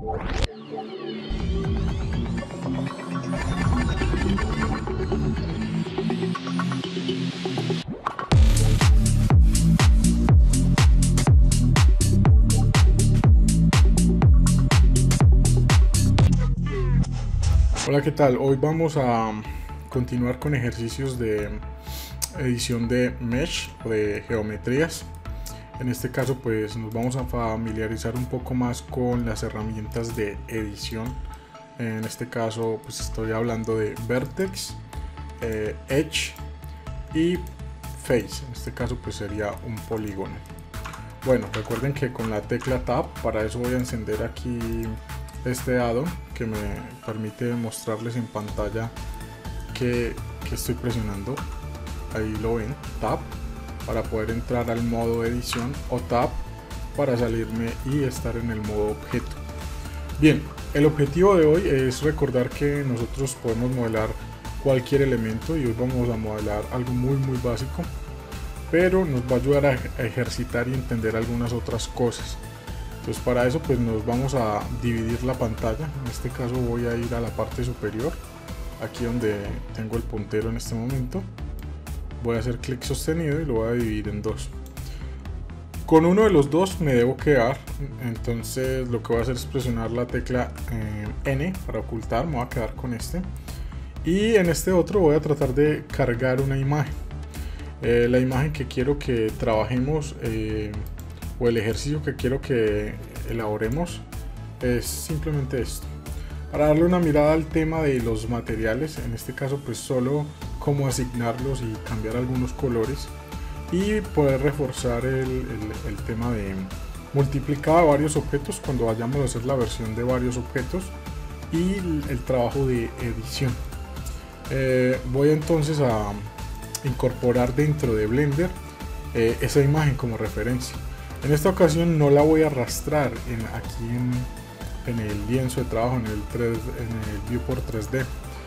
Hola, ¿qué tal? Hoy vamos a continuar con ejercicios de edición de mesh o de geometrías. En este caso pues nos vamos a familiarizar un poco más con las herramientas de edición. En este caso pues estoy hablando de Vertex, Edge y Face. En este caso pues sería un polígono. Bueno, recuerden que con la tecla Tab, para eso voy a encender aquí este addon que me permite mostrarles en pantalla que estoy presionando. Ahí lo ven, Tab para poder entrar al modo edición o Tab para salirme y estar en el modo objeto. Bien, el objetivo de hoy es recordar que nosotros podemos modelar cualquier elemento y hoy vamos a modelar algo muy básico, pero nos va a ayudar a ejercitar y entender algunas otras cosas. Entonces para eso pues nos vamos a dividir la pantalla. En este caso voy a ir a la parte superior, aquí donde tengo el puntero en este momento. Voy a hacer clic sostenido y lo voy a dividir en dos. Con uno de los dos me debo quedar, entonces lo que voy a hacer es presionar la tecla N para ocultar. Me voy a quedar con este. Y en este otro voy a tratar de cargar una imagen. La imagen que quiero que trabajemos o el ejercicio que quiero que elaboremos es simplemente esto. Para darle una mirada al tema de los materiales, en este caso pues solo cómo asignarlos y cambiar algunos colores, y poder reforzar el tema de multiplicar varios objetos cuando vayamos a hacer la versión de varios objetos y el trabajo de edición. Voy entonces a incorporar dentro de Blender esa imagen como referencia. En esta ocasión no la voy a arrastrar aquí en el lienzo de trabajo, en el viewport 3D,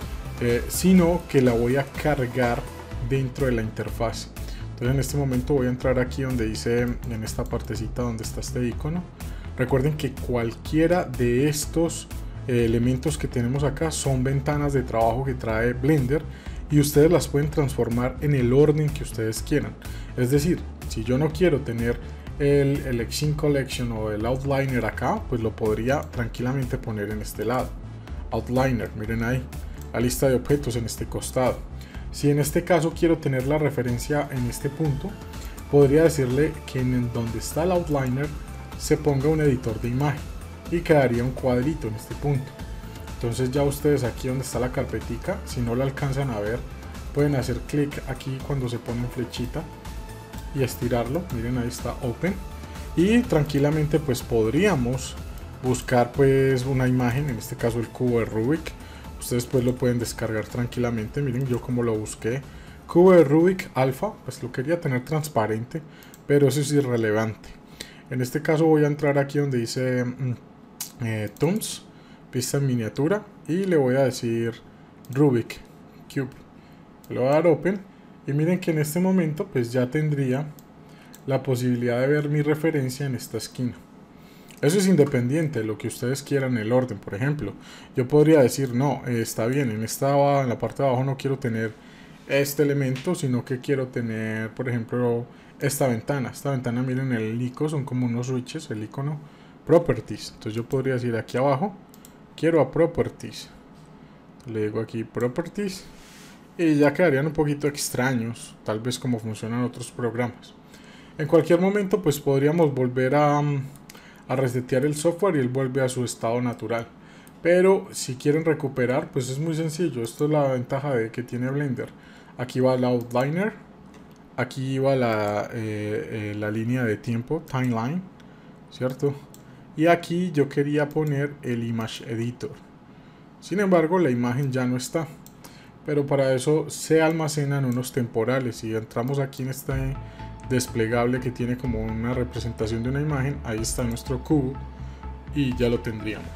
sino que la voy a cargar dentro de la interfaz. Entonces en este momento voy a entrar aquí donde dice, en esta partecita donde está este icono. Recuerden que cualquiera de estos elementos que tenemos acá son ventanas de trabajo que trae Blender y ustedes las pueden transformar en el orden que ustedes quieran. Es decir, si yo no quiero tener el Exin Collection o el Outliner acá, pues lo podría tranquilamente poner en este lado. Outliner, miren ahí, la lista de objetos en este costado. Si en este caso quiero tener la referencia en este punto, podría decirle que en donde está el Outliner se ponga un editor de imagen y quedaría un cuadrito en este punto. Entonces ya ustedes aquí donde está la carpetica, si no la alcanzan a ver, pueden hacer clic aquí cuando se pone en flechita y estirarlo. Miren, ahí está Open, y tranquilamente pues podríamos buscar pues una imagen, en este caso el cubo de Rubik. Ustedes pues lo pueden descargar tranquilamente. Miren yo como lo busqué, cubo de Rubik alfa, pues lo quería tener transparente, pero eso es irrelevante. En este caso voy a entrar aquí donde dice Tools, pista en miniatura, y le voy a decir Rubik Cube. Le voy a dar Open. Y miren que en este momento pues ya tendría la posibilidad de ver mi referencia en esta esquina. Eso es independiente de lo que ustedes quieran, el orden. Por ejemplo, yo podría decir no, está bien, en la parte de abajo no quiero tener este elemento, sino que quiero tener, por ejemplo, esta ventana. Esta ventana, miren el icono, son como unos switches, el icono Properties. Entonces yo podría decir aquí abajo, quiero a Properties. Le digo aquí Properties. Y ya quedarían un poquito extraños, tal vez como funcionan otros programas. En cualquier momento pues podríamos volver a resetear el software y él vuelve a su estado natural. Pero si quieren recuperar pues es muy sencillo. Esto es la ventaja de que tiene Blender. Aquí va el Outliner, aquí va la línea de tiempo, Timeline, ¿cierto? Y aquí yo quería poner el Image Editor. Sin embargo la imagen ya no está. Pero para eso se almacenan unos temporales. Si entramos aquí en este desplegable que tiene como una representación de una imagen, ahí está nuestro cubo y ya lo tendríamos.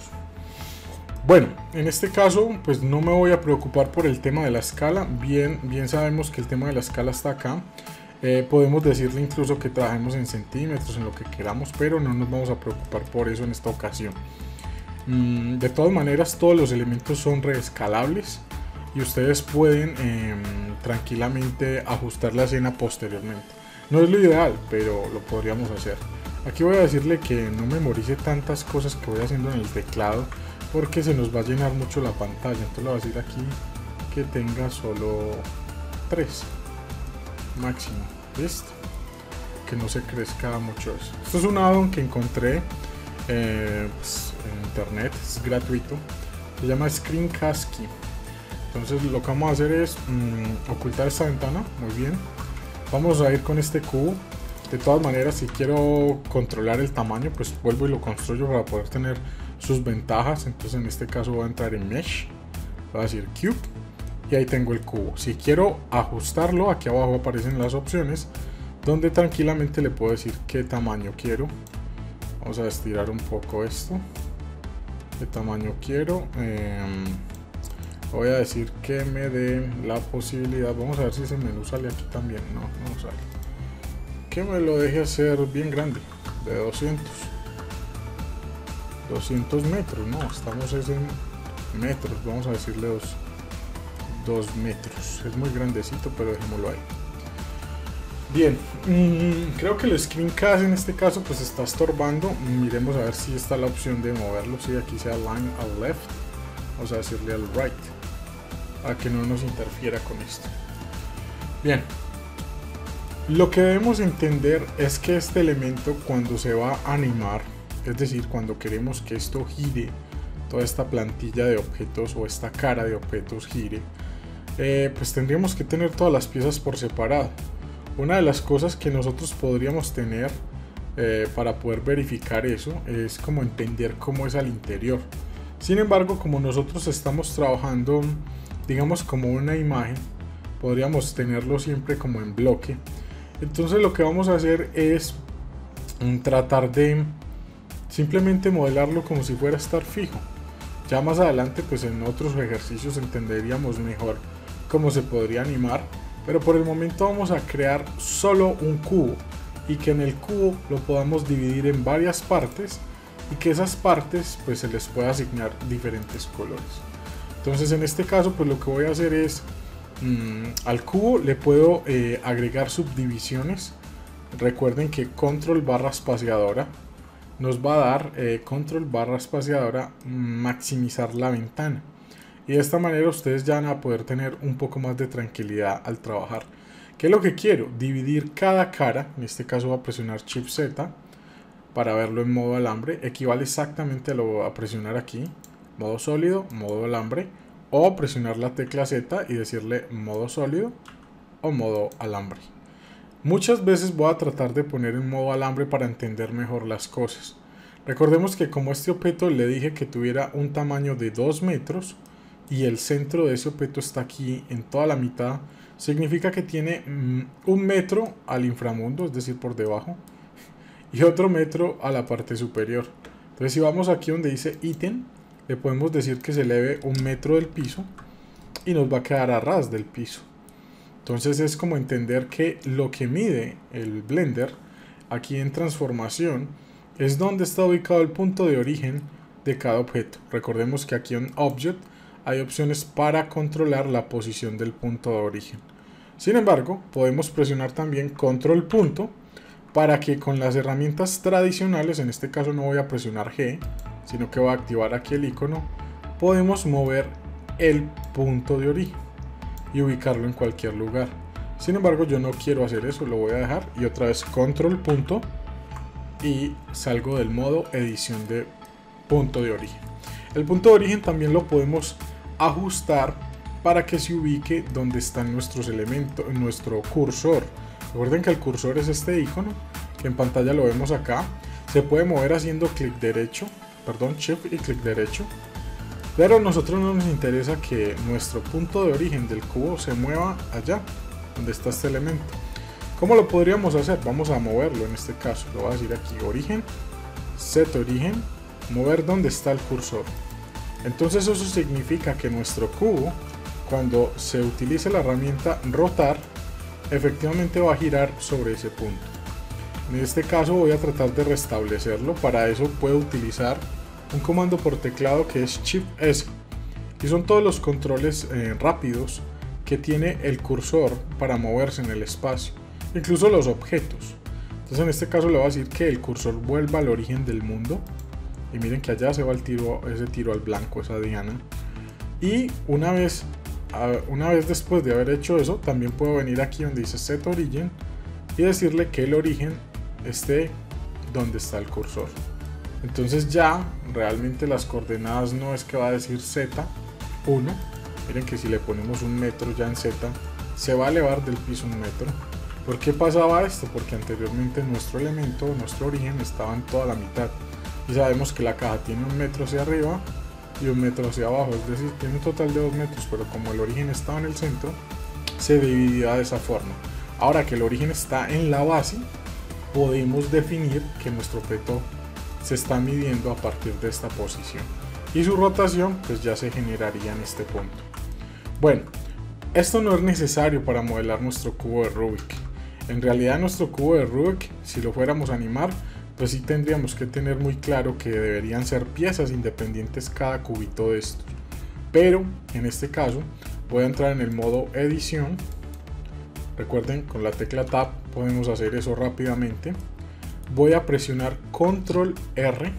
Bueno, en este caso pues no me voy a preocupar por el tema de la escala. Bien sabemos que el tema de la escala está acá. Podemos decirle incluso que trabajemos en centímetros, en lo que queramos, pero no nos vamos a preocupar por eso en esta ocasión. De todas maneras, todos los elementos son reescalables y ustedes pueden tranquilamente ajustar la escena posteriormente. No es lo ideal, pero lo podríamos hacer. Aquí voy a decirle que no memorice tantas cosas que voy haciendo en el teclado, porque se nos va a llenar mucho la pantalla. Entonces le voy a decir aquí que tenga solo 3 máximo. Listo, que no se crezca mucho eso. Esto es un addon que encontré pues, en internet, es gratuito, se llama Screencast-Key. Entonces lo que vamos a hacer es ocultar esta ventana. Muy bien, vamos a ir con este cubo. De todas maneras, si quiero controlar el tamaño, pues vuelvo y lo construyo para poder tener sus ventajas. Entonces en este caso voy a entrar en Mesh, voy a decir Cube y ahí tengo el cubo. Si quiero ajustarlo, aquí abajo aparecen las opciones donde tranquilamente le puedo decir qué tamaño quiero. Vamos a estirar un poco esto. ¿Qué tamaño quiero? Voy a decir que me dé la posibilidad. Vamos a ver si ese menú sale aquí también. No, no sale. Que me lo deje hacer bien grande, de 200 metros. No, estamos en metros. Vamos a decirle 2 metros. Es muy grandecito, pero dejémoslo ahí. Bien, creo que el screencast en este caso pues está estorbando. Miremos a ver si está la opción de moverlo. Si aquí sea line al left, vamos a decirle al right, para que no nos interfiera con esto. Bien, lo que debemos entender es que este elemento, cuando se va a animar, es decir, cuando queremos que esto gire, toda esta plantilla de objetos o esta cara de objetos gire, pues tendríamos que tener todas las piezas por separado. Una de las cosas que nosotros podríamos tener para poder verificar eso es como entender cómo es al interior. Sin embargo, como nosotros estamos trabajando, digamos, como una imagen, podríamos tenerlo siempre como en bloque. Entonces lo que vamos a hacer es tratar de simplemente modelarlo como si fuera a estar fijo. Ya más adelante, pues en otros ejercicios entenderíamos mejor cómo se podría animar. Pero por el momento vamos a crear solo un cubo y que en el cubo lo podamos dividir en varias partes y que esas partes pues se les pueda asignar diferentes colores. Entonces en este caso pues lo que voy a hacer es al cubo le puedo agregar subdivisiones. Recuerden que control barra espaciadora nos va a dar control barra espaciadora maximizar la ventana. Y de esta manera ustedes ya van a poder tener un poco más de tranquilidad al trabajar. ¿Qué es lo que quiero? Dividir cada cara. En este caso voy a presionar Shift Z para verlo en modo alambre. Equivale exactamente a presionar aquí. Modo sólido, modo alambre. O presionar la tecla Z y decirle modo sólido o modo alambre. Muchas veces voy a tratar de poner en modo alambre para entender mejor las cosas. Recordemos que como este objeto le dije que tuviera un tamaño de 2 metros, y el centro de ese objeto está aquí en toda la mitad, significa que tiene 1 metro al inframundo, es decir, por debajo, y otro metro a la parte superior. Entonces si vamos aquí donde dice ítem, le podemos decir que se eleve 1 metro del piso y nos va a quedar a ras del piso. Entonces es como entender que lo que mide el Blender aquí en transformación es donde está ubicado el punto de origen de cada objeto. Recordemos que aquí en Object hay opciones para controlar la posición del punto de origen. Sin embargo, podemos presionar también control punto para que con las herramientas tradicionales, en este caso no voy a presionar G, sino que voy a activar aquí el icono, podemos mover el punto de origen y ubicarlo en cualquier lugar. Sin embargo, yo no quiero hacer eso, lo voy a dejar y otra vez control punto y salgo del modo edición de punto de origen. El punto de origen también lo podemos ajustar para que se ubique donde están nuestros elementos, nuestro cursor. Recuerden que el cursor es este icono, que en pantalla lo vemos acá. Se puede mover haciendo clic derecho, perdón, shift y clic derecho. Pero a nosotros no nos interesa que nuestro punto de origen del cubo se mueva allá, donde está este elemento. ¿Cómo lo podríamos hacer? Vamos a moverlo en este caso. Lo voy a decir aquí, origen, set origen, mover donde está el cursor. Entonces eso significa que nuestro cubo, cuando se utilice la herramienta rotar, efectivamente va a girar sobre ese punto. En este caso voy a tratar de restablecerlo. Para eso puedo utilizar un comando por teclado que es Shift S, y son todos los controles rápidos que tiene el cursor para moverse en el espacio, incluso los objetos. Entonces en este caso le voy a decir que el cursor vuelva al origen del mundo, y miren que allá se va ese tiro al blanco, esa diana. Y una vez después de haber hecho eso, también puedo venir aquí donde dice Set Origin y decirle que el origen esté donde está el cursor. Entonces ya realmente las coordenadas no es que va a decir Z1. Miren que si le ponemos 1 metro ya en Z, se va a elevar del piso 1 metro. ¿Por qué pasaba esto? Porque anteriormente nuestro elemento, nuestro origen, estaba en toda la mitad. Y sabemos que la caja tiene 1 metro hacia arriba y 1 metro hacia abajo, es decir, tiene un total de 2 metros, pero como el origen estaba en el centro, se dividía de esa forma. Ahora que el origen está en la base, podemos definir que nuestro objeto se está midiendo a partir de esta posición. Y su rotación pues ya se generaría en este punto. Bueno, esto no es necesario para modelar nuestro cubo de Rubik. En realidad nuestro cubo de Rubik, si lo fuéramos a animar, pues sí tendríamos que tener muy claro que deberían ser piezas independientes cada cubito de estos. Pero en este caso voy a entrar en el modo edición. Recuerden, con la tecla Tab podemos hacer eso rápidamente. Voy a presionar Control R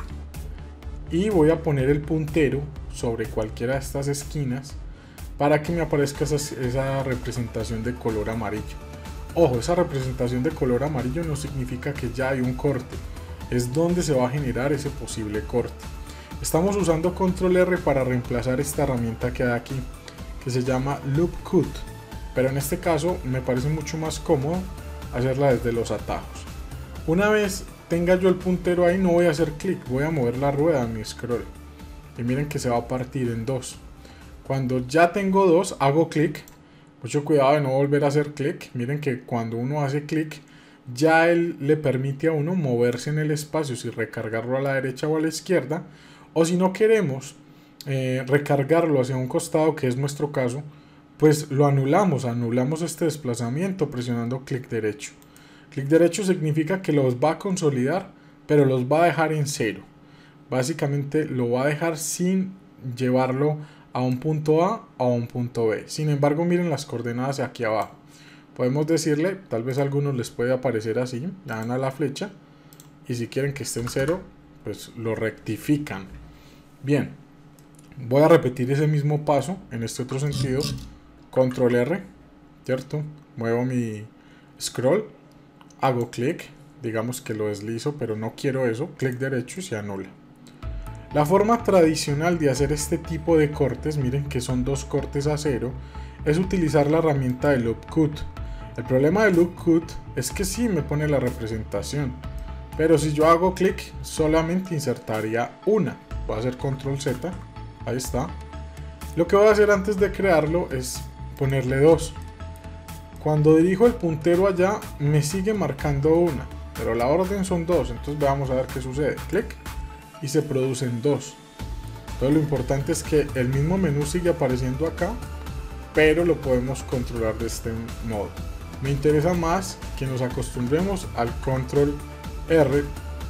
y voy a poner el puntero sobre cualquiera de estas esquinas para que me aparezca esa representación de color amarillo. Ojo, esa representación de color amarillo no significa que ya hay un corte, es donde se va a generar ese posible corte. Estamos usando Control R para reemplazar esta herramienta que hay aquí, que se llama Loop Cut, pero en este caso me parece mucho más cómodo hacerla desde los atajos. Una vez tenga yo el puntero ahí, no voy a hacer clic, voy a mover la rueda en mi scroll y miren que se va a partir en dos. Cuando ya tengo dos, hago clic. Mucho cuidado de no volver a hacer clic. Miren que cuando uno hace clic, ya él le permite a uno moverse en el espacio, si recargarlo a la derecha o a la izquierda, o si no queremos recargarlo hacia un costado, que es nuestro caso, pues lo anulamos este desplazamiento presionando clic derecho. Clic derecho significa que los va a consolidar, pero los va a dejar en cero. Básicamente lo va a dejar sin llevarlo a un punto A o a un punto B. Sin embargo, miren las coordenadas aquí abajo. Podemos decirle, tal vez a algunos les puede aparecer así, le dan a la flecha y si quieren que esté en cero, pues lo rectifican. Bien, voy a repetir ese mismo paso en este otro sentido. Control R, ¿cierto? Muevo mi scroll, hago clic, digamos que lo deslizo, pero no quiero eso, clic derecho y se anula. La forma tradicional de hacer este tipo de cortes, miren que son dos cortes a cero, es utilizar la herramienta de Loop Cut. El problema de Loop Cut es que sí me pone la representación, pero si yo hago clic solamente insertaría una. Voy a hacer Control Z, ahí está. Lo que voy a hacer antes de crearlo es ponerle dos. Cuando dirijo el puntero allá me sigue marcando una, pero la orden son dos, entonces vamos a ver qué sucede. Clic y se producen dos. Entonces lo importante es que el mismo menú sigue apareciendo acá, pero lo podemos controlar de este modo. Me interesa más que nos acostumbremos al Control R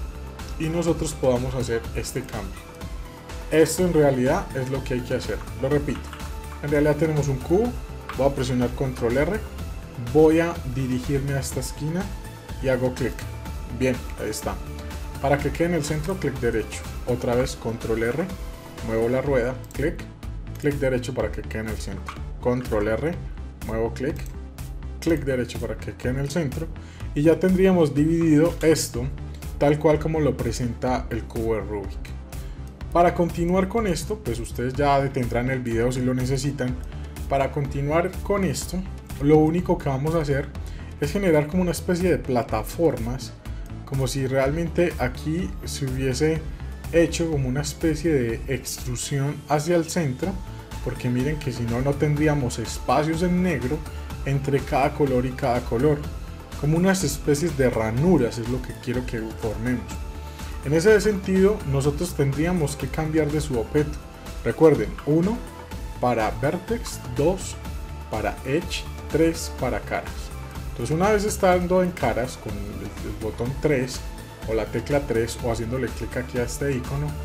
y nosotros podamos hacer este cambio. Esto en realidad es lo que hay que hacer. Lo repito, en realidad tenemos un cubo, voy a presionar Control R, voy a dirigirme a esta esquina y hago clic. Bien, ahí está. Para que quede en el centro, clic derecho. Otra vez Control R, muevo la rueda, clic, clic derecho para que quede en el centro. Control R, muevo clic, clic derecho para que quede en el centro. Y ya tendríamos dividido esto tal cual como lo presenta el cubo de Rubik. Para continuar con esto, pues ustedes ya detendrán el video si lo necesitan. Para continuar con esto, lo único que vamos a hacer es generar como una especie de plataformas, como si realmente aquí se hubiese hecho como una especie de extrusión hacia el centro, porque miren que si no, no tendríamos espacios en negro entre cada color y cada color, como unas especies de ranuras es lo que quiero que formemos. En ese sentido, nosotros tendríamos que cambiar de su objeto. Recuerden, 1 para vertex, 2 para edge, 3 para caras. Entonces una vez estando en caras con el botón 3 o la tecla 3 o haciéndole clic aquí a este icono,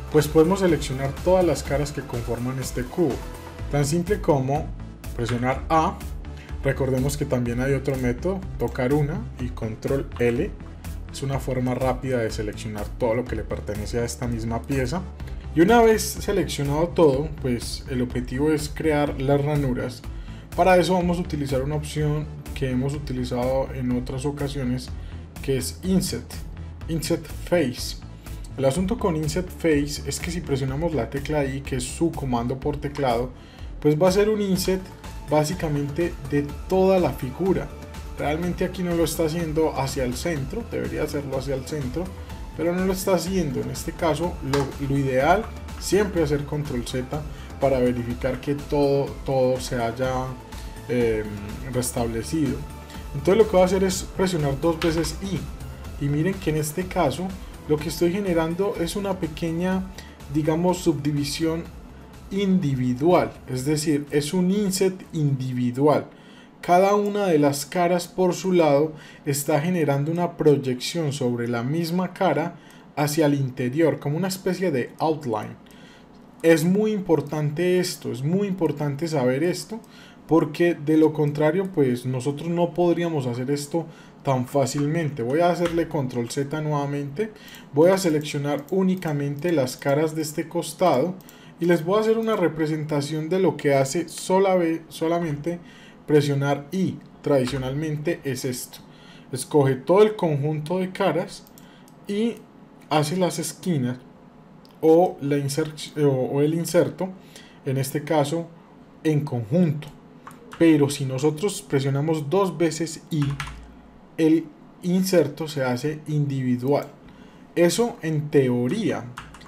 pues podemos seleccionar todas las caras que conforman este cubo. Tan simple como presionar A. Recordemos que también hay otro método, tocar una y control L. Es una forma rápida de seleccionar todo lo que le pertenece a esta misma pieza. Y una vez seleccionado todo, pues el objetivo es crear las ranuras. Para eso vamos a utilizar una opción que hemos utilizado en otras ocasiones, que es Inset Face. El asunto con Inset Face es que si presionamos la tecla I, que es su comando por teclado, pues va a ser un inset básicamente de toda la figura. Realmente aquí no lo está haciendo hacia el centro, debería hacerlo hacia el centro, pero no lo está haciendo. En este caso lo ideal siempre es hacer control Z para verificar que todo se haya restablecido. Entonces lo que voy a hacer es presionar 2 veces I, y miren que en este caso lo que estoy generando es una pequeña, digamos, subdivisión individual, es decir, es un inset individual. Cada una de las caras por su lado está generando una proyección sobre la misma cara hacia el interior, como una especie de outline. Es muy importante esto, es muy importante saber esto, porque de lo contrario pues nosotros no podríamos hacer esto tan fácilmente. Voy a hacerle control Z nuevamente, voy a seleccionar únicamente las caras de este costado y les voy a hacer una representación de lo que hace solamente presionar I. Tradicionalmente es esto: escoge todo el conjunto de caras y hace las esquinas o el inserto, en este caso en conjunto. Pero si nosotros presionamos 2 veces I, el inserto se hace individual. Eso en teoría,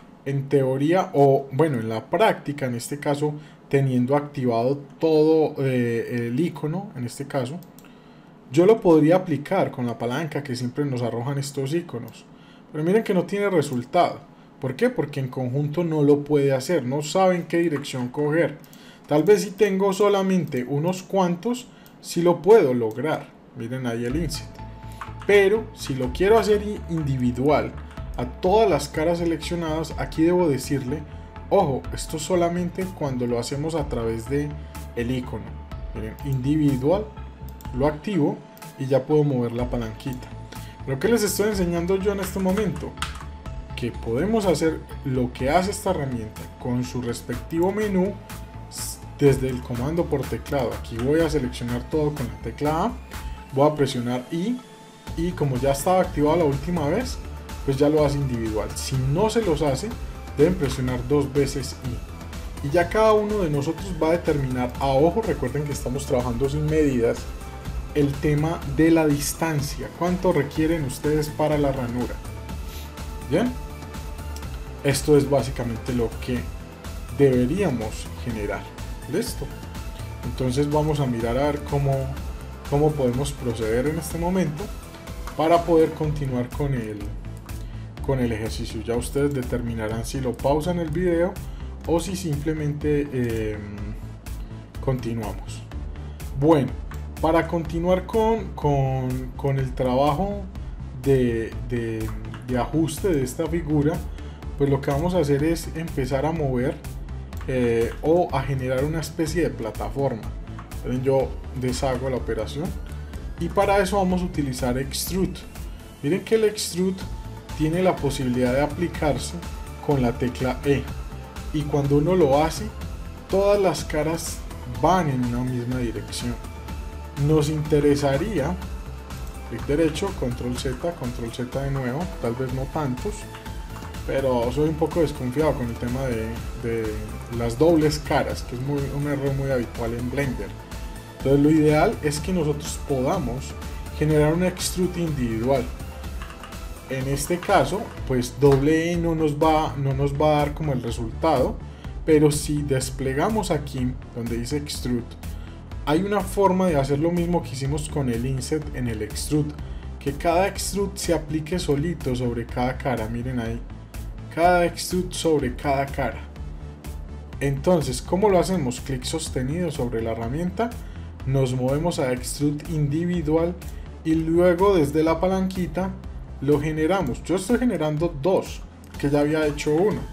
o bueno, en la práctica, en este caso teniendo activado todo el icono, en este caso yo lo podría aplicar con la palanca que siempre nos arrojan estos iconos, pero miren que no tiene resultado. ¿Por qué? Porque en conjunto no lo puede hacer, no saben qué dirección coger. Tal vez si tengo solamente unos cuantos, sí lo puedo lograr. Miren ahí el inset. Pero si lo quiero hacer individual a todas las caras seleccionadas, aquí debo decirle, ojo, esto solamente cuando lo hacemos a través de el icono. Miren, individual, lo activo y ya puedo mover la palanquita. Lo que les estoy enseñando yo en este momento, que podemos hacer lo que hace esta herramienta con su respectivo menú desde el comando por teclado. Aquí voy a seleccionar todo con la tecla A, voy a presionar I, y como ya estaba activado la última vez, pues ya lo hace individual. Si no se los hace, deben presionar 2 veces I, y ya cada uno de nosotros va a determinar a ojo. Recuerden que estamos trabajando sin medidas, el tema de la distancia, cuánto requieren ustedes para la ranura. Bien, esto es básicamente lo que deberíamos generar. Listo. Entonces vamos a mirar a ver cómo podemos proceder en este momento para poder continuar con el ejercicio. Ya ustedes determinarán si lo pausan el video o si simplemente continuamos. Bueno, para continuar con el trabajo de ajuste de esta figura, pues lo que vamos a hacer es empezar a mover o a generar una especie de plataforma. Entonces yo deshago la operación y para eso vamos a utilizar Extrude. Miren que el Extrude tiene la posibilidad de aplicarse con la tecla E, y cuando uno lo hace, todas las caras van en una misma dirección. Nos interesaría clic derecho, control Z de nuevo, tal vez no tantos, pero soy un poco desconfiado con el tema de las dobles caras, que es un error muy habitual en Blender. Entonces lo ideal es que nosotros podamos generar un extrude individual. En este caso, pues doble E no nos va a dar como el resultado, pero si desplegamos aquí donde dice extrude, hay una forma de hacer lo mismo que hicimos con el inset en el extrude, que cada extrude se aplique solito sobre cada cara. Miren ahí, cada extrude sobre cada cara. Entonces, ¿cómo lo hacemos? Clic sostenido sobre la herramienta, nos movemos a extrude individual y luego desde la palanquita lo generamos. Yo estoy generando 2, que ya había hecho uno.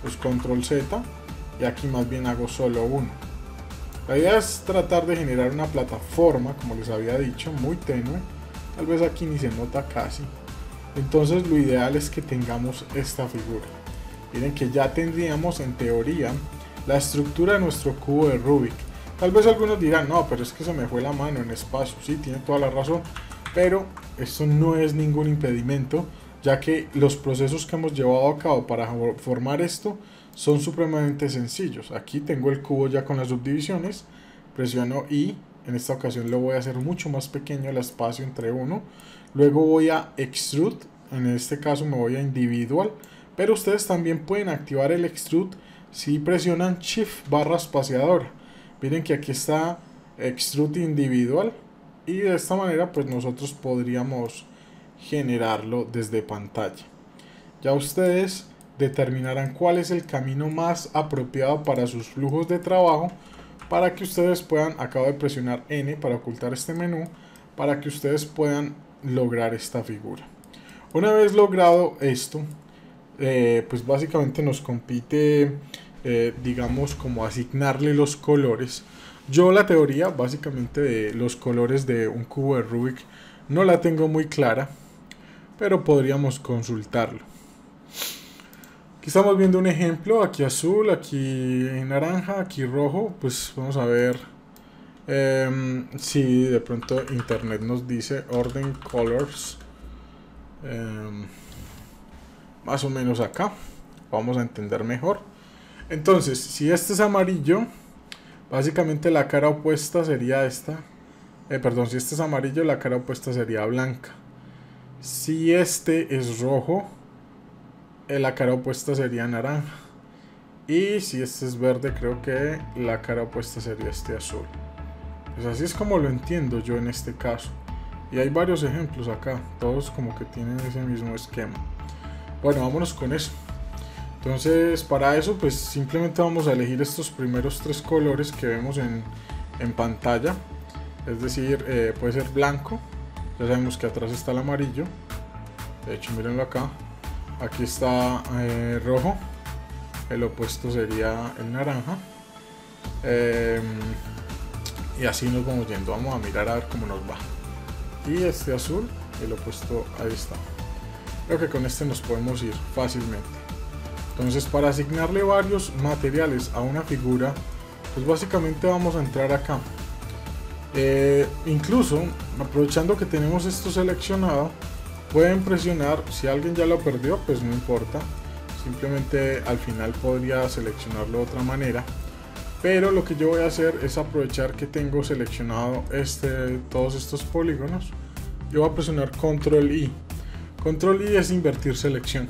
pues control Z, y aquí más bien hago solo uno. La idea es tratar de generar una plataforma, como les había dicho, muy tenue, tal vez aquí ni se nota casi. Entonces lo ideal es que tengamos esta figura. Miren que ya tendríamos en teoría la estructura de nuestro cubo de Rubik. Tal vez algunos dirán, no, pero es que se me fue la mano en espacio. Sí, tiene toda la razón, pero esto no es ningún impedimento, ya que los procesos que hemos llevado a cabo para formar esto son supremamente sencillos. Aquí tengo el cubo ya con las subdivisiones, presiono I, en esta ocasión lo voy a hacer mucho más pequeño el espacio entre uno, luego voy a extrude, en este caso me voy a individual, pero ustedes también pueden activar el extrude si presionan Shift barra espaciadora. Miren que aquí está extrude individual, y de esta manera pues nosotros podríamos generarlo desde pantalla. Ya ustedes determinarán cuál es el camino más apropiado para sus flujos de trabajo, para que ustedes puedan, acabo de presionar N para ocultar este menú, para que ustedes puedan lograr esta figura. Una vez logrado esto, pues básicamente nos compite digamos como asignarle los colores. Yo la teoría básicamente de los colores de un cubo de Rubik no la tengo muy clara, pero podríamos consultarlo. Aquí estamos viendo un ejemplo, aquí azul, aquí naranja, aquí rojo. Pues vamos a ver si de pronto internet nos dice orden colors, más o menos acá vamos a entender mejor. Entonces, si este es amarillo, básicamente la cara opuesta sería esta. Perdón, si este es amarillo, la cara opuesta sería blanca. Si este es rojo, la cara opuesta sería naranja. Y si este es verde, creo que la cara opuesta sería este azul. Pues así es como lo entiendo yo en este caso. Y hay varios ejemplos acá, todos como que tienen ese mismo esquema. Bueno, vámonos con eso. Entonces, para eso pues simplemente vamos a elegir estos primeros tres colores que vemos en pantalla. Es decir, puede ser blanco. Ya sabemos que atrás está el amarillo. De hecho, mírenlo acá. Aquí está rojo. El opuesto sería el naranja. Y así nos vamos yendo. Vamos a mirar a ver cómo nos va. Y este azul, el opuesto, ahí está. Creo que con este nos podemos ir fácilmente. Entonces, para asignarle varios materiales a una figura, pues básicamente vamos a entrar acá. Incluso, aprovechando que tenemos esto seleccionado, pueden presionar, si alguien ya lo perdió, pues no importa. Simplemente al final podría seleccionarlo de otra manera. Pero lo que yo voy a hacer es aprovechar que tengo seleccionado todos estos polígonos. Yo voy a presionar Control I. Control I es invertir selección.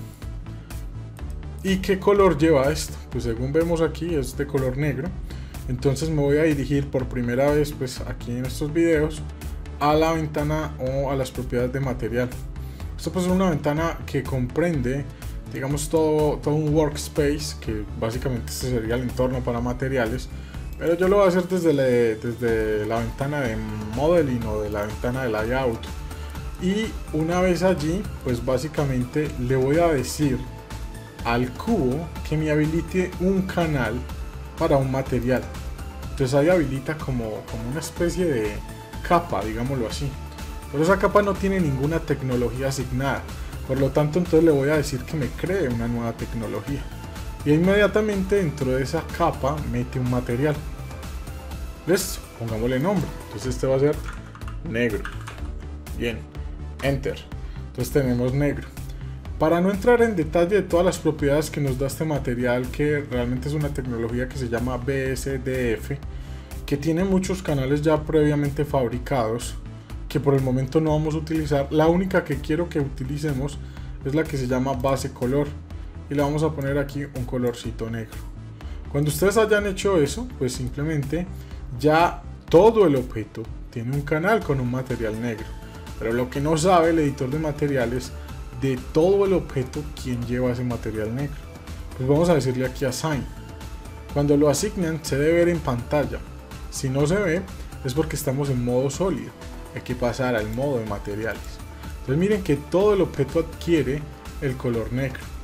¿Y qué color lleva esto? Pues según vemos aquí es de color negro. Entonces me voy a dirigir por primera vez, pues aquí en estos videos, a la ventana o a las propiedades de material. Esto pues es una ventana que comprende, digamos, todo un workspace, que básicamente este sería el entorno para materiales. Pero yo lo voy a hacer desde la ventana de modeling o de la ventana de layout. Y una vez allí, pues básicamente le voy a decir al cubo que me habilite un canal para un material. Entonces ahí habilita como una especie de capa, digámoslo así. Pero esa capa no tiene ninguna tecnología asignada. Por lo tanto, entonces le voy a decir que me cree una nueva tecnología. Y inmediatamente dentro de esa capa mete un material. Listo, pongámosle nombre. Entonces este va a ser negro. Bien, Enter. Entonces tenemos negro. Para no entrar en detalle de todas las propiedades que nos da este material, que realmente es una tecnología que se llama BSDF, que tiene muchos canales ya previamente fabricados, que por el momento no vamos a utilizar. La única que quiero que utilicemos es la que se llama base color, y le vamos a poner aquí un colorcito negro. Cuando ustedes hayan hecho eso, pues simplemente ya todo el objeto tiene un canal con un material negro. Pero lo que no sabe el editor de materiales de todo el objeto, quién lleva ese material negro. Pues vamos a decirle aquí assign. Cuando lo asignan se debe ver en pantalla. Si no se ve es porque estamos en modo sólido. Hay que pasar al modo de materiales. Entonces miren que todo el objeto adquiere el color negro.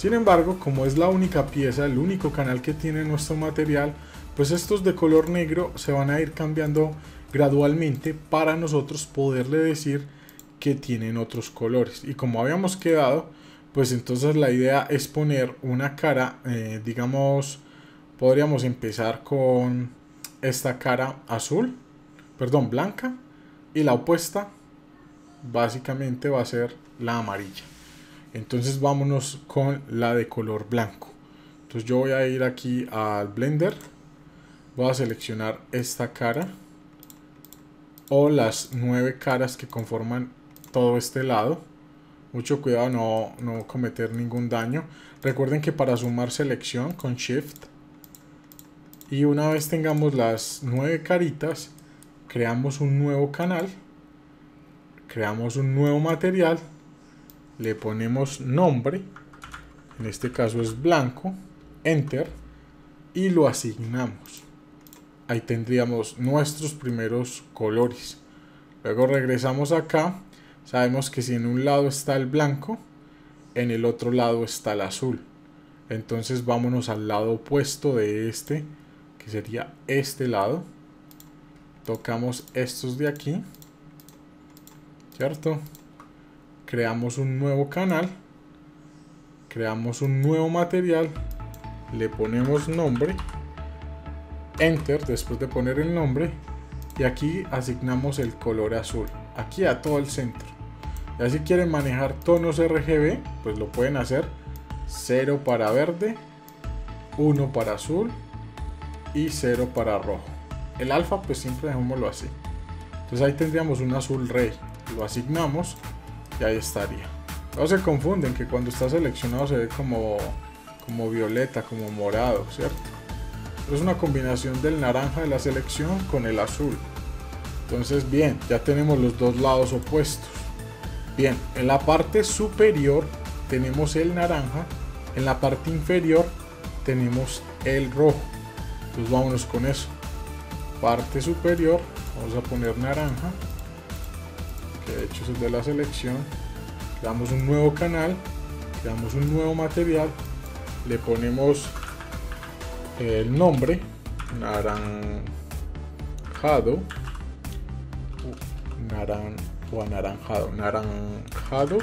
Sin embargo, como es la única pieza, el único canal que tiene nuestro material, pues estos de color negro se van a ir cambiando gradualmente para nosotros poderle decir que tienen otros colores. Y como habíamos quedado, pues entonces la idea es poner una cara, digamos, podríamos empezar con esta cara azul, perdón, blanca, y la opuesta básicamente va a ser la amarilla. Entonces vámonos con la de color blanco. Entonces yo voy a ir aquí al Blender, voy a seleccionar esta cara o las 9 caras que conforman todo este lado. Mucho cuidado no cometer ningún daño. Recuerden que para sumar selección con Shift, y una vez tengamos las 9 caritas, creamos un nuevo canal, creamos un nuevo material, le ponemos nombre, en este caso es blanco, Enter, y lo asignamos. Ahí tendríamos nuestros primeros colores. Luego regresamos acá. Sabemos que si en un lado está el blanco, en el otro lado está el azul. Entonces vámonos al lado opuesto de este, que sería este lado. Tocamos estos de aquí, ¿cierto? Creamos un nuevo canal, creamos un nuevo material, le ponemos nombre, Enter después de poner el nombre, y aquí asignamos el color azul, aquí a todo el centro. Ya si quieren manejar tonos RGB, pues lo pueden hacer. 0 para verde, 1 para azul y 0 para rojo. El alfa pues siempre dejémoslo así. Entonces ahí tendríamos un azul rey, lo asignamos y ahí estaría. No se confunden que cuando está seleccionado se ve como violeta, como morado, ¿cierto? Es una combinación del naranja de la selección con el azul. Entonces bien, ya tenemos los dos lados opuestos. Bien, en la parte superior tenemos el naranja, en la parte inferior tenemos el rojo. Entonces vámonos con eso. Parte superior, vamos a poner naranja, que de hecho es el de la selección. Creamos un nuevo canal, creamos un nuevo material, le ponemos el nombre, naranjado, naranjado,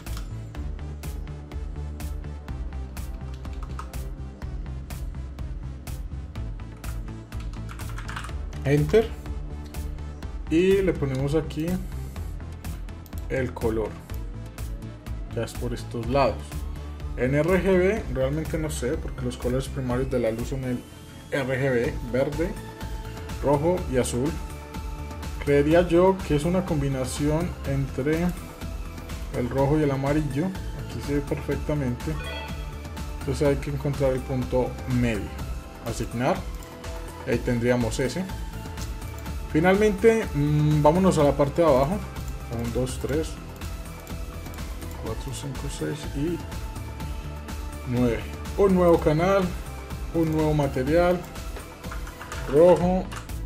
Enter, y le ponemos aquí el color, ya es por estos lados. En RGB realmente no sé, porque los colores primarios de la luz son el RGB, verde, rojo y azul. Creería yo que es una combinación entre el rojo y el amarillo. Aquí se ve perfectamente. Entonces hay que encontrar el punto medio. Asignar. Ahí tendríamos ese. Finalmente, vámonos a la parte de abajo. 1, 2, 3, 4, 5, 6 y 9. Un nuevo canal, un nuevo material, rojo,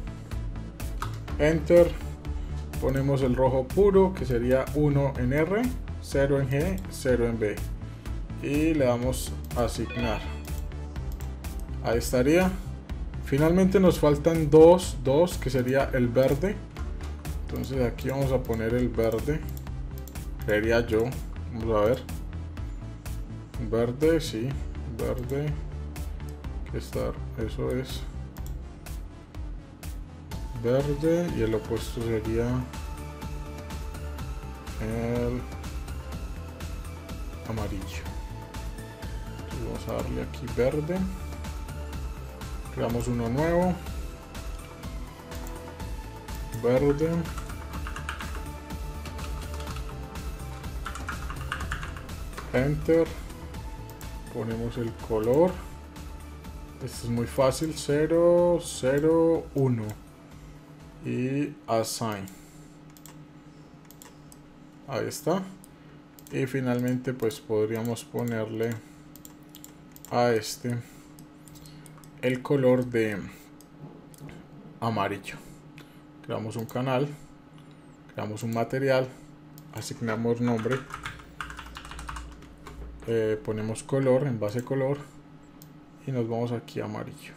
Enter, ponemos el rojo puro, que sería 1 en R, 0 en G, 0 en B, y le damos a asignar. Ahí estaría. Finalmente nos faltan dos, que sería el verde. Entonces aquí vamos a poner el verde, creería yo. Vamos a ver. Verde, sí, verde, que está, eso es verde, y el opuesto sería el amarillo. Entonces vamos a darle aquí verde, creamos uno nuevo, verde, Enter, ponemos el color. Esto es muy fácil, 0, 0, 1 y assign. Ahí está. Y finalmente pues podríamos ponerle a este el color de amarillo. Creamos un canal, creamos un material, asignamos nombre, ponemos color, envase color, y nos vamos aquí a amarillo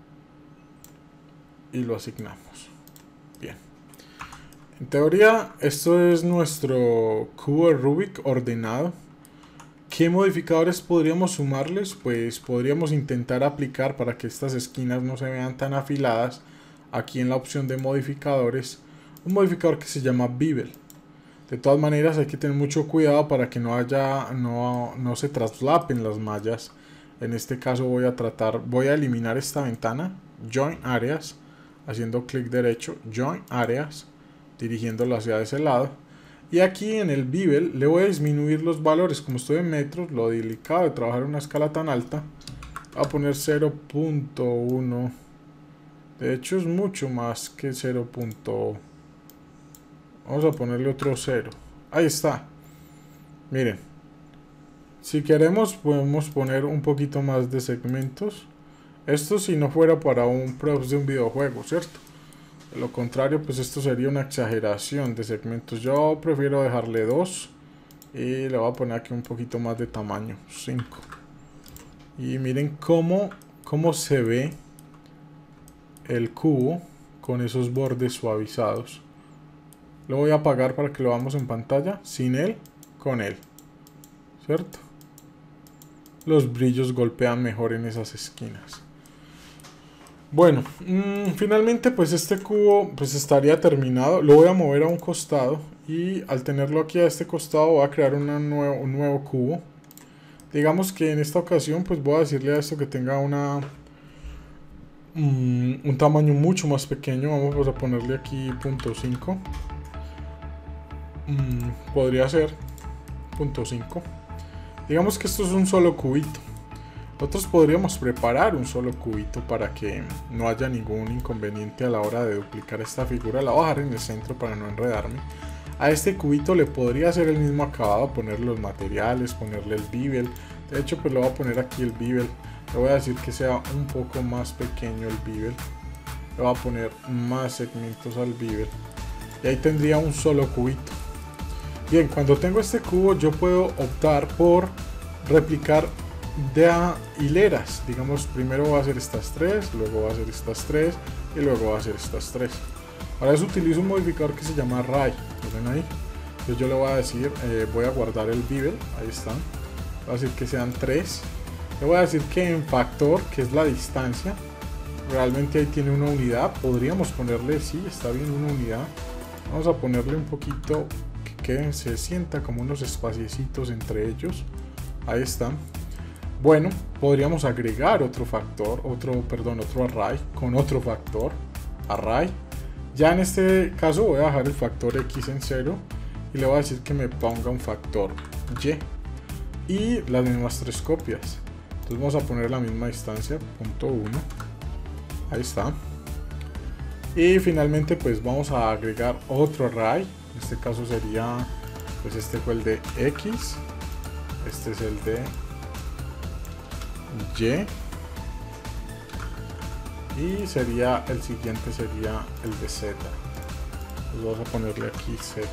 y lo asignamos. Bien, en teoría esto es nuestro cubo de Rubik ordenado. ¿Qué modificadores podríamos sumarles? Pues podríamos intentar aplicar, para que estas esquinas no se vean tan afiladas, aquí en la opción de modificadores, un modificador que se llama bevel. De todas maneras hay que tener mucho cuidado para que no se traslapen las mallas. En este caso voy a eliminar esta ventana, Join Areas, haciendo clic derecho, Join Areas, dirigiéndolo hacia ese lado. Y aquí en el bevel le voy a disminuir los valores. Como estoy en metros, lo delicado de trabajar en una escala tan alta, voy a poner 0.1. De hecho es mucho más que 0. Vamos a ponerle otro 0. Ahí está. Miren. Si queremos podemos poner un poquito más de segmentos. Esto si no fuera para un props de un videojuego, ¿cierto? De lo contrario, pues esto sería una exageración de segmentos. Yo prefiero dejarle 2. Y le voy a poner aquí un poquito más de tamaño, 5. Y miren cómo se ve el cubo con esos bordes suavizados. Lo voy a apagar para que lo veamos en pantalla, sin él, con él, ¿cierto? Los brillos golpean mejor en esas esquinas. Bueno, finalmente pues este cubo pues estaría terminado. Lo voy a mover a un costado y al tenerlo aquí a este costado voy a crear un nuevo cubo. Digamos que en esta ocasión pues voy a decirle a esto que tenga un tamaño mucho más pequeño. Vamos a ponerle aquí 0.5. Podría ser 0.5. Digamos que esto es un solo cubito. Nosotros podríamos preparar un solo cubito para que no haya ningún inconveniente a la hora de duplicar esta figura. La voy a dejar en el centro para no enredarme. A este cubito le podría hacer el mismo acabado, poner los materiales, ponerle el bevel. De hecho pues le voy a poner aquí el bevel. Le voy a decir que sea un poco más pequeño el bevel. Le voy a poner más segmentos al bevel. Y ahí tendría un solo cubito. Bien, cuando tengo este cubo yo puedo optar por replicar de a hileras. Digamos, primero voy a hacer estas 3, luego voy a hacer estas 3 y luego voy a hacer estas 3. Para eso utilizo un modificador que se llama Array. ¿Lo ven ahí? Entonces yo le voy a decir, voy a guardar el bevel, ahí están. Voy a decir que sean 3. Le voy a decir que en factor, que es la distancia, realmente ahí tiene una unidad. Podríamos ponerle, sí, está bien, una unidad. Vamos a ponerle un poquito que se sienta como unos espaciecitos entre ellos. Ahí están. Bueno, podríamos agregar otro factor, otro array con otro factor, array. Ya en este caso voy a dejar el factor x en 0 y le voy a decir que me ponga un factor y. Y las mismas 3 copias. Entonces vamos a poner la misma distancia, 0.1. Ahí está. Y finalmente pues vamos a agregar otro array. En este caso sería, pues este fue el de X, este es el de Y, y sería el siguiente sería el de Z. Pues vamos a ponerle aquí Z.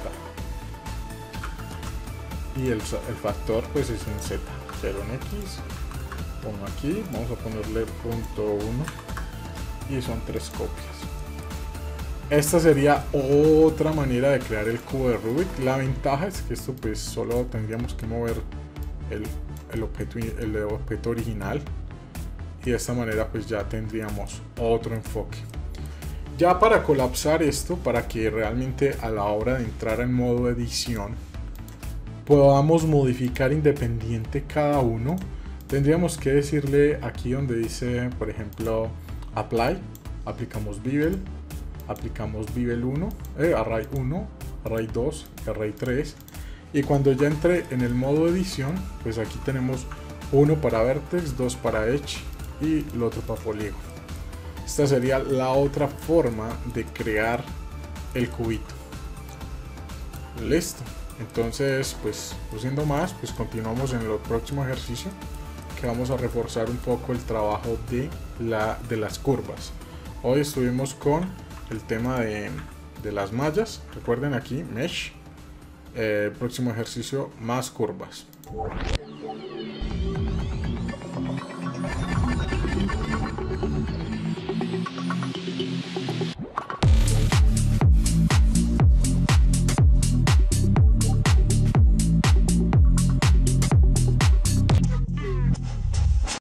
Y el factor pues es en Z, 0 en X, pongo aquí, vamos a ponerle 0.1 y son 3 copias. Esta sería otra manera de crear el cubo de Rubik. La ventaja es que esto pues solo tendríamos que mover el objeto original y de esta manera pues ya tendríamos otro enfoque. Ya para colapsar esto, para que realmente a la hora de entrar en modo edición podamos modificar independiente cada uno, tendríamos que decirle aquí donde dice por ejemplo apply, aplicamos bevel, aplicamos bevel 1, array 1, array 2, array 3, y cuando ya entre en el modo edición pues aquí tenemos uno para vertex, 2 para edge y el otro para polígono. Esta sería la otra forma de crear el cubito. Listo. Entonces pues no siendo más, pues continuamos en el próximo ejercicio, que vamos a reforzar un poco el trabajo de las curvas. Hoy estuvimos con el tema de las mallas. Recuerden aquí mesh, próximo ejercicio más curvas.